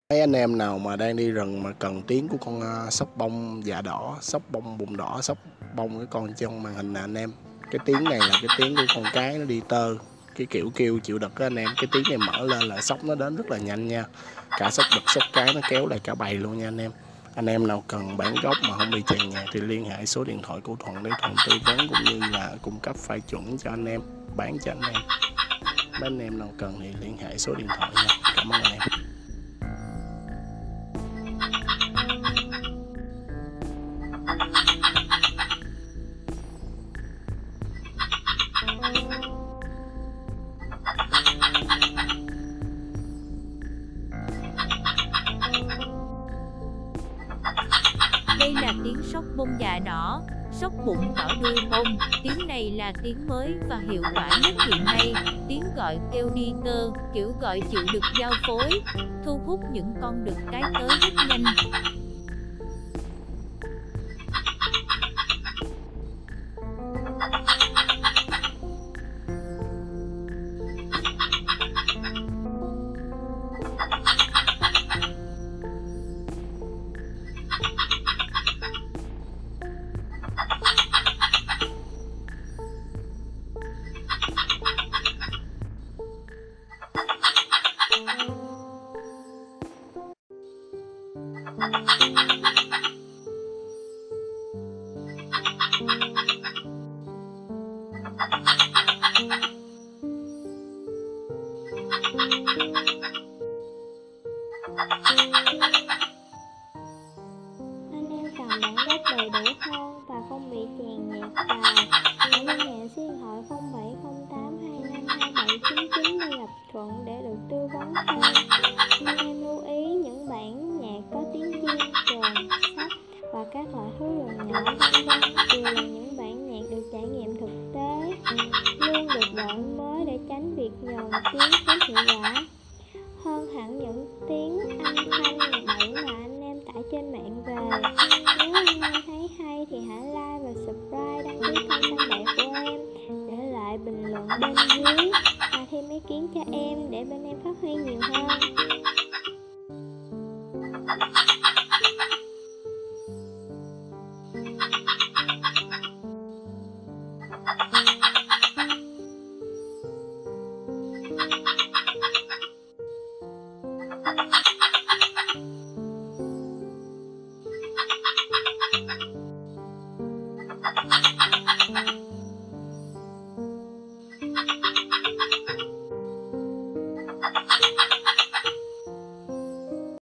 Mấy anh em nào mà đang đi rừng mà cần tiếng của con sóc bông dạ đỏ, sóc bông bụng đỏ, sóc bông cái con trong màn hình nè anh em. Cái tiếng này là cái tiếng của con cái nó đi tơ, cái kiểu kêu chịu đực á anh em. Cái tiếng này mở lên là sóc nó đến rất là nhanh nha. Cả sóc đực sóc cái nó kéo lại cả bầy luôn nha anh em. Anh em nào cần bản gốc mà không bị chèn nhạc thì liên hệ số điện thoại của Thuận để Thuận tư vấn cũng như là cung cấp file chuẩn cho anh em bán cho anh em. Mấy anh em nào cần thì liên hệ số điện thoại nha. Cảm ơn anh em. Đây là tiếng sóc bông dạ đỏ, sóc bụng đỏ đuôi bông. Tiếng này là tiếng mới và hiệu quả nhất hiện nay. Tiếng gọi kêu đi tơ, kiểu gọi chịu đực giao phối, thu hút những con đực cái tới rất nhanh. Anh em cần bản gốc đầy đủ hơn và không bị chèn nhạc vào, hãy liên hệ số điện thoại 0708252799 để gặp Thuận để được tư vấn thêm. Anh em lưu ý những bản nhạc có tiếng chiên, trồn, sóc và các loại thú rừng nhỏ vân vân đều là những bản nhạc được trải nghiệm thực tế, luôn được đổi mới để tránh việc nhồi tiếng kém hiệu quả. Hơn hẳn những tiếng âm thanh bậy mà anh em tải trên mạng về. Nếu anh em thấy hay thì hãy like và subscribe, đăng ký kênh xanh đẹp của em, để lại bình luận bên dưới và thêm ý kiến cho em để bên em phát huy nhiều hơn.